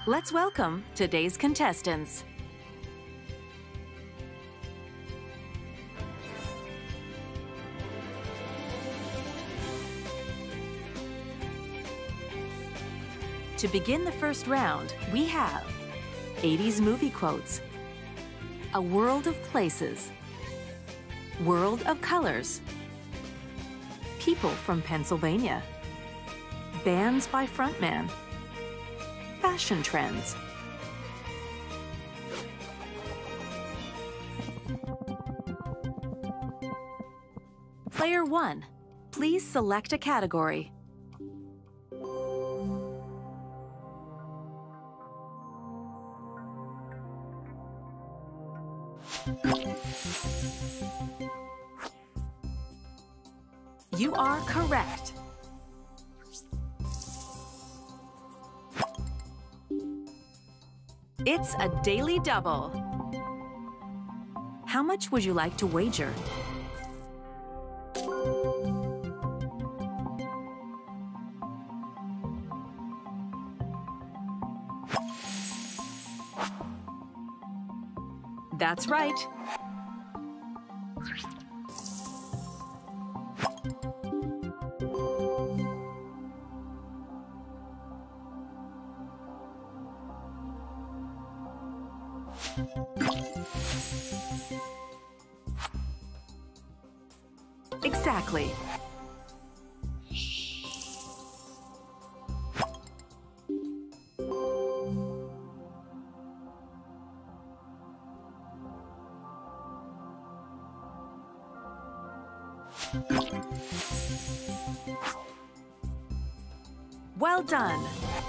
Let's welcome today's contestants. To begin the first round, we have 80s movie quotes, A World of Places, World of Colors, People from Pennsylvania, Bands by Frontman, Fashion trends. Player 1, please select a category. You are correct. It's a daily double. How much would you like to wager? That's right. Exactly. Well done.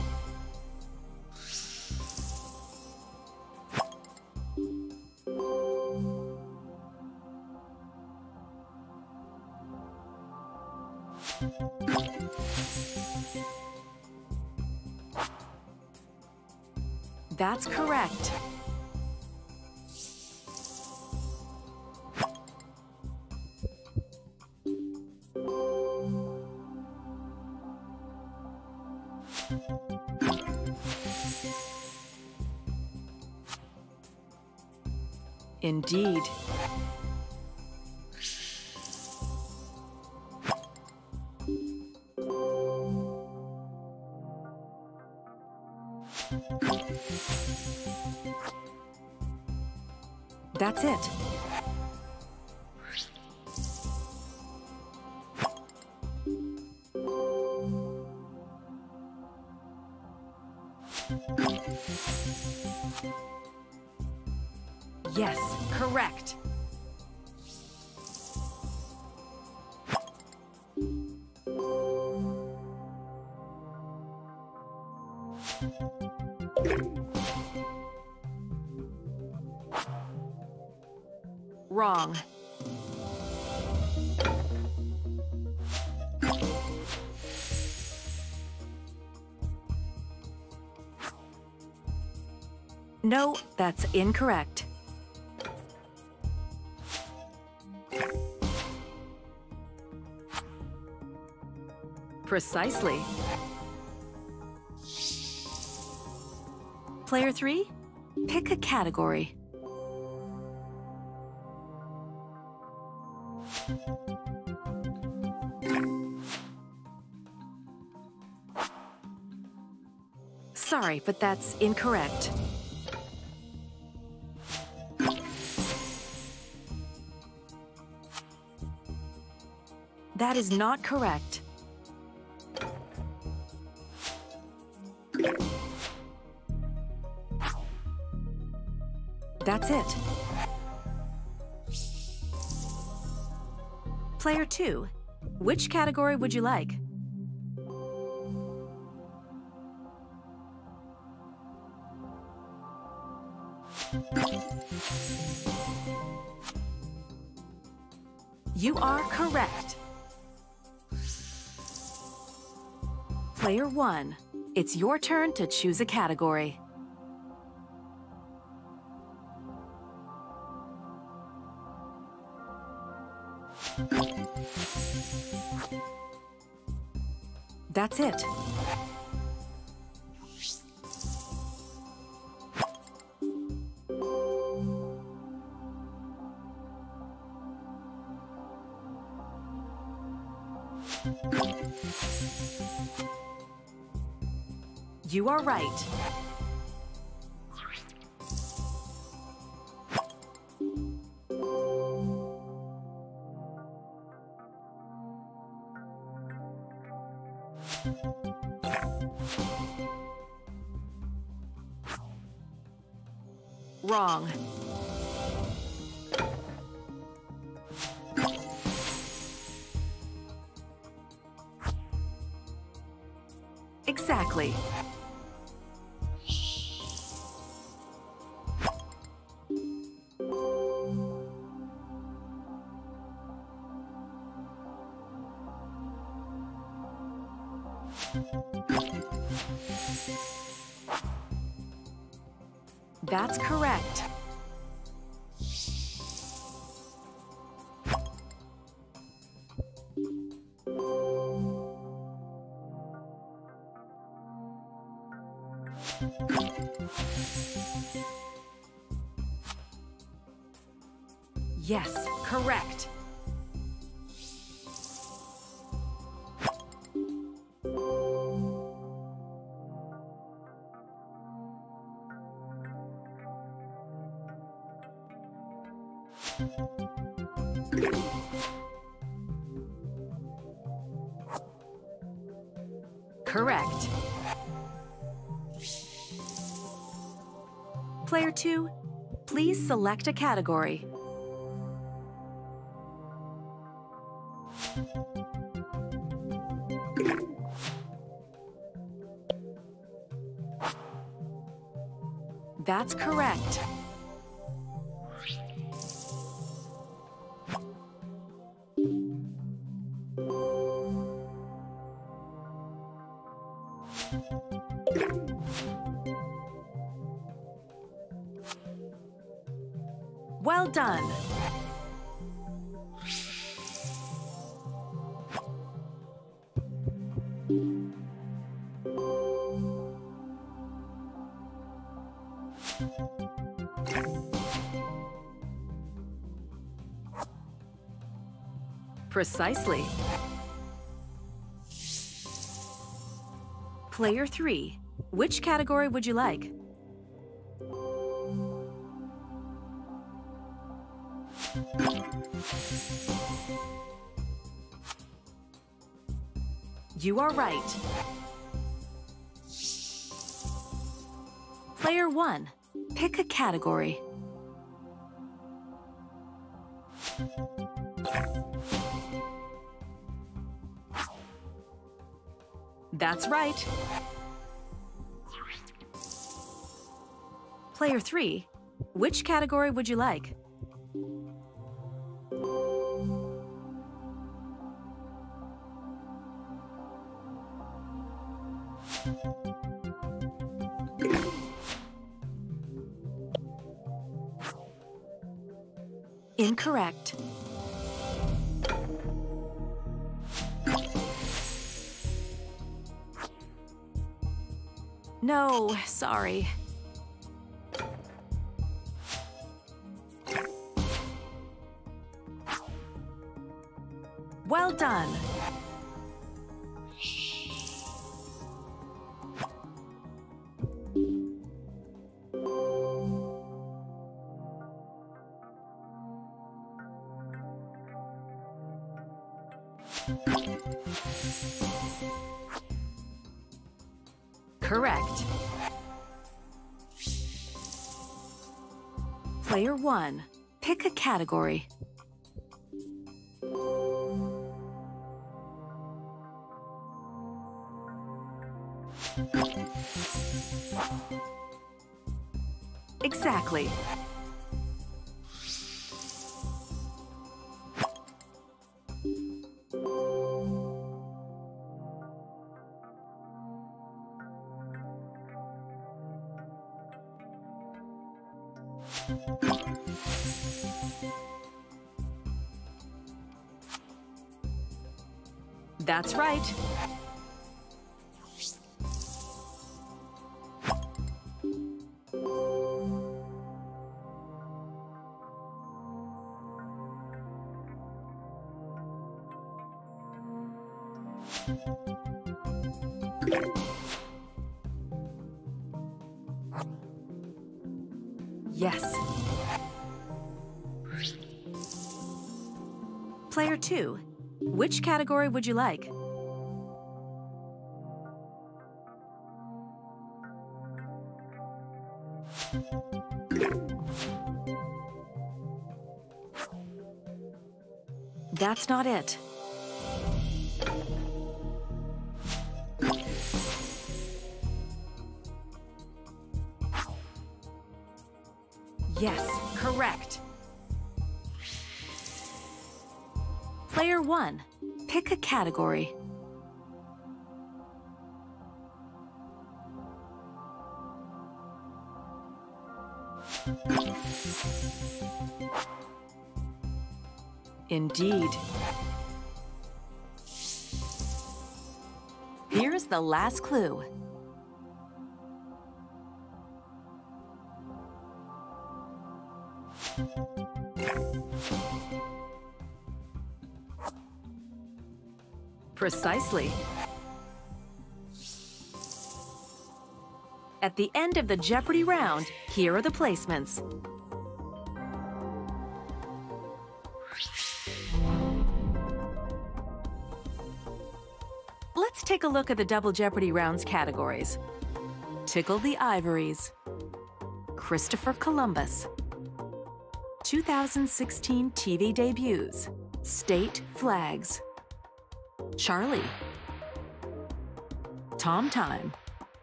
That's correct. Indeed. That's it. Yes, correct. Wrong. No, that's incorrect. Precisely. Player 3, pick a category. Sorry, but that's incorrect. That is not correct. That's it. Player 2, which category would you like? You are correct. Player 1, it's your turn to choose a category. That's it. You are right. Wrong. Exactly. That's correct. Yes, correct. Correct. Player 2, please select a category. That's correct. Well done. Precisely. Player 3, which category would you like? You are right. Player 1, pick a category. That's right. Player 3, which category would you like? Incorrect. No, sorry. Well done. Correct. Player 1, pick a category. Exactly. That's right. Yes. Player 2, which category would you like? That's not it. Yes, correct. Player 1, pick a category. Indeed. Here's the last clue. Precisely. At the end of the Jeopardy round, here are the placements. Let's take a look at the Double Jeopardy round's categories. Tickle the Ivories, Christopher Columbus, 2016 TV debuts, State Flags, Charlie, Tom Time,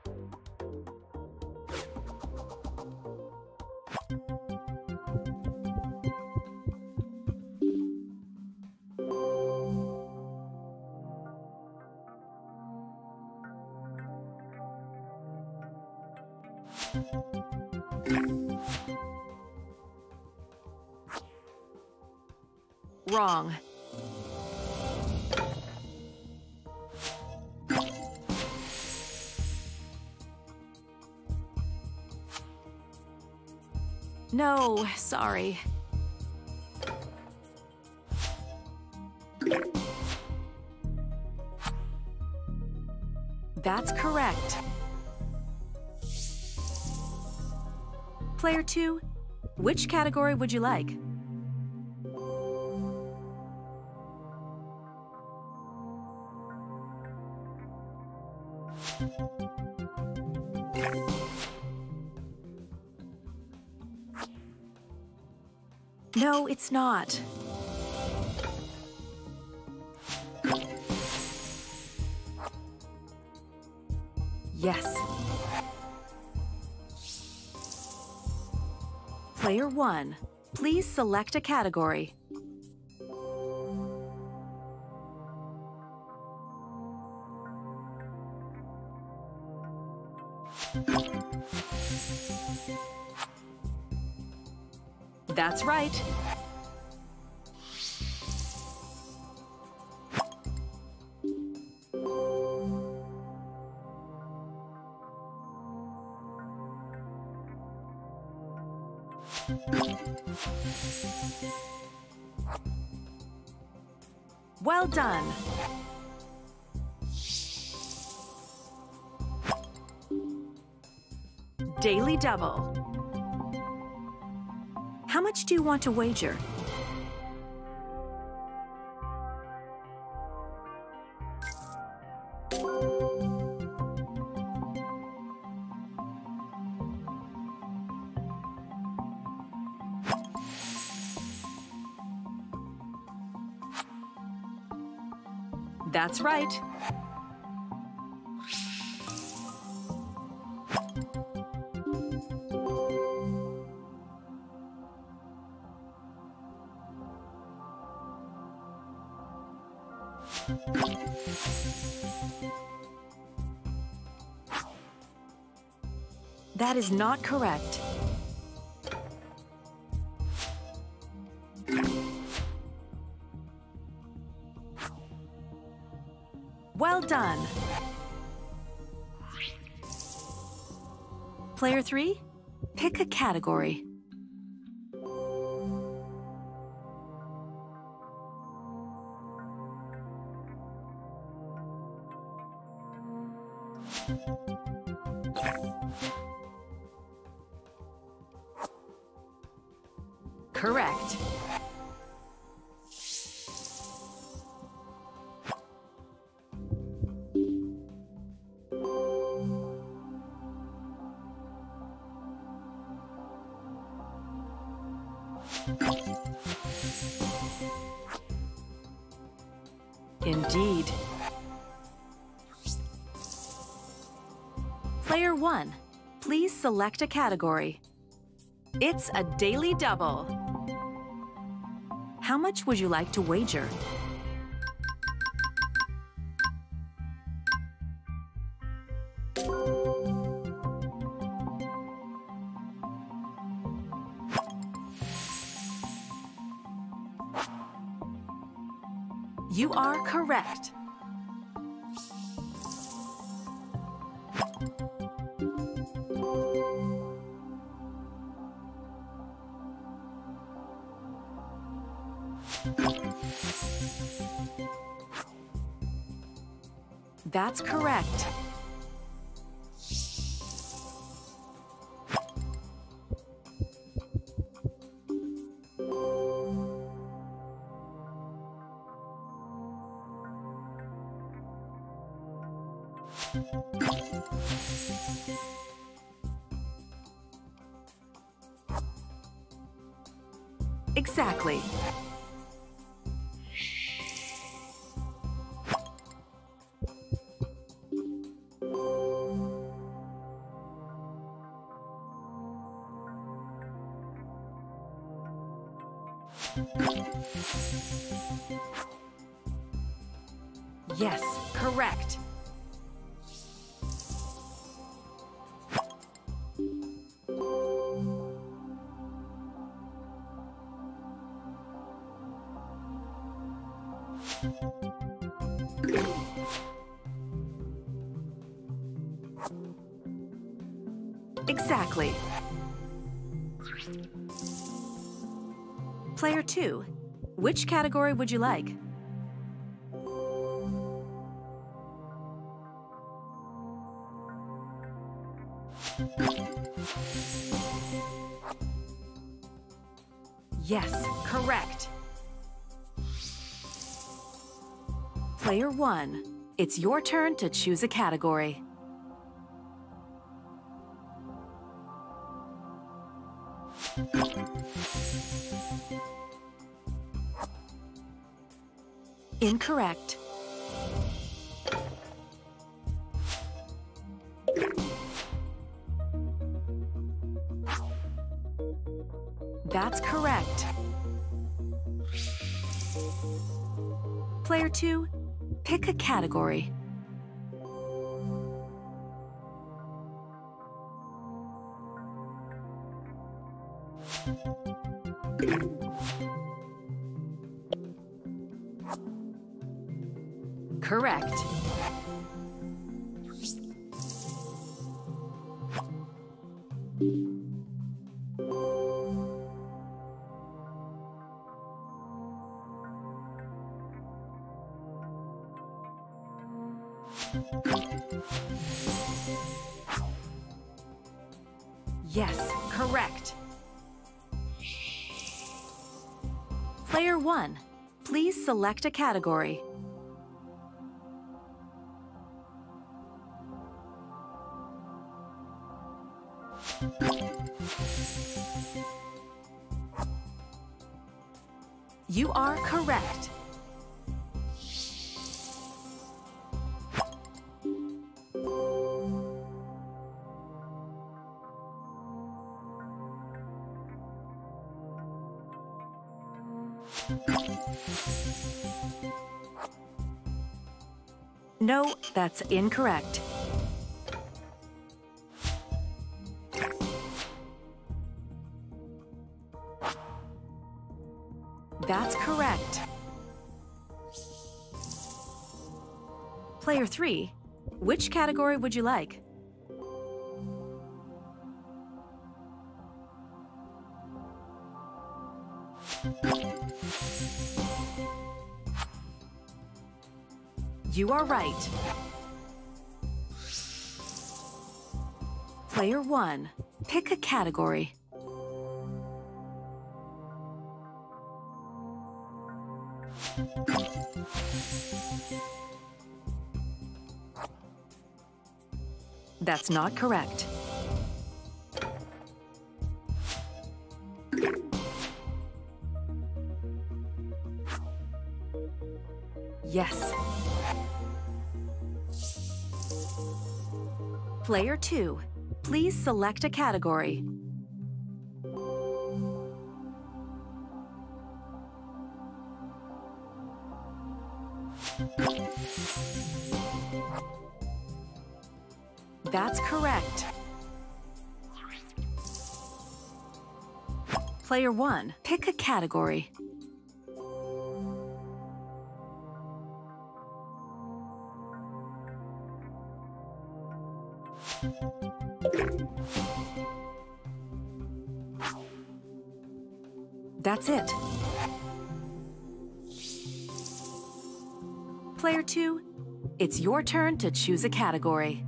wrong. No, sorry. That's correct. Player 2, which category would you like? No, it's not. Yes. Player 1, please select a category. That's right. Well done. Daily Double. How much do you want to wager? That's right. That is not correct. Well done. Player 3, pick a category. Correct. Indeed. Player 1, please select a category. It's a daily double. How much would you like to wager? You are correct. That's correct. Exactly. Yes, correct. Exactly. Player 2, which category would you like? Yes, correct. Player 1, it's your turn to choose a category. Incorrect. That's correct. Player 2, pick a category. Correct. Yes, correct. Player 1, please select a category. You are correct. No, that's incorrect. That's correct. Player 3, which category would you like? You are right. Player 1, pick a category. That's not correct. Yes. Player 2, please select a category. That's correct. Player 1, pick a category. That's it. Player 2, it's your turn to choose a category.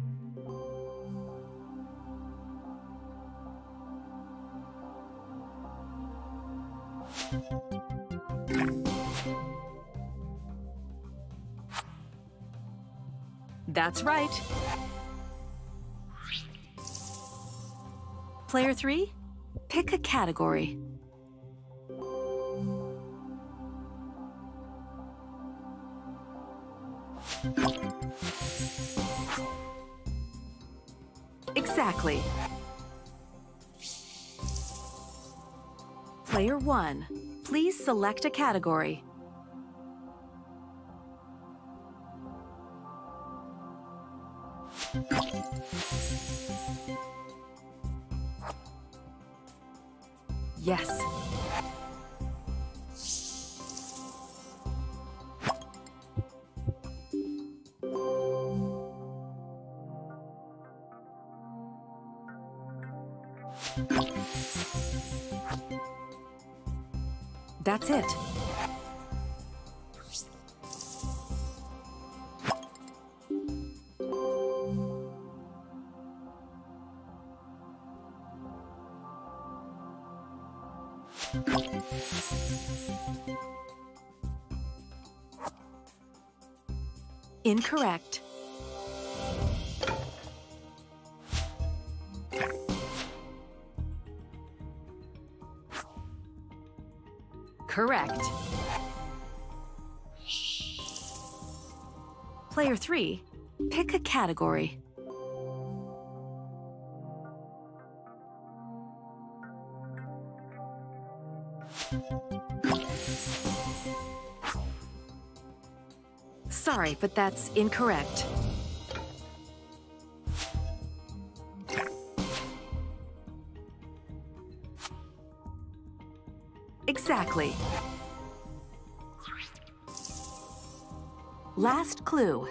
That's right. Player 3, pick a category. Exactly. Player 1, please select a category. Yes. That's it. Incorrect. Correct. Player 3, pick a category. Sorry, but that's incorrect. Exactly. Last clue.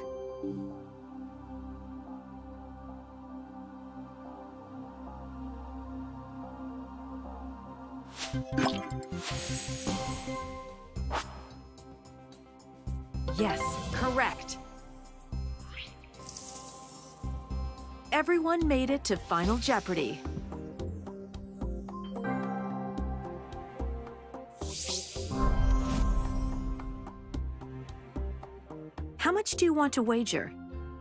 Yes, correct. Everyone made it to Final Jeopardy! How much do you want to wager?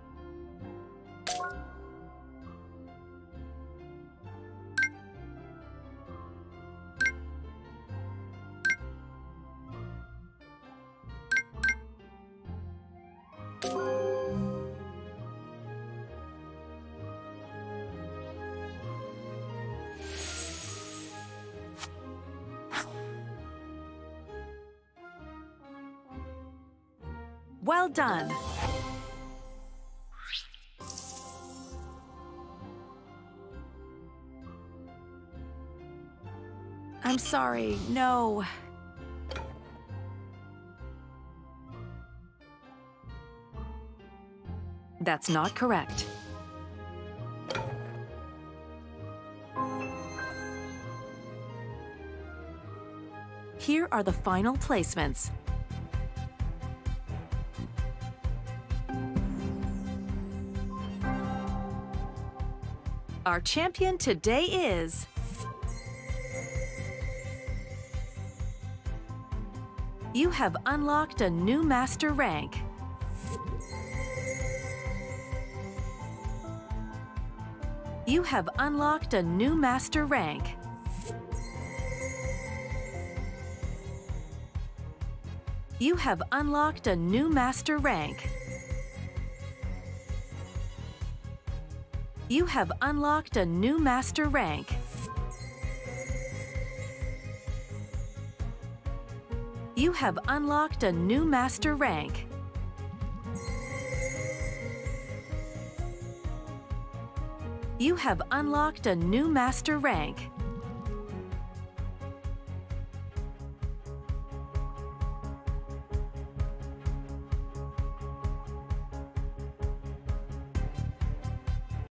Well done. I'm sorry, no. That's not correct. Here are the final placements. Our champion today is... You have unlocked a new master rank. You have unlocked a new master rank. You have unlocked a new master rank. You have unlocked a new master rank. You have unlocked a new master rank. You have unlocked a new master rank.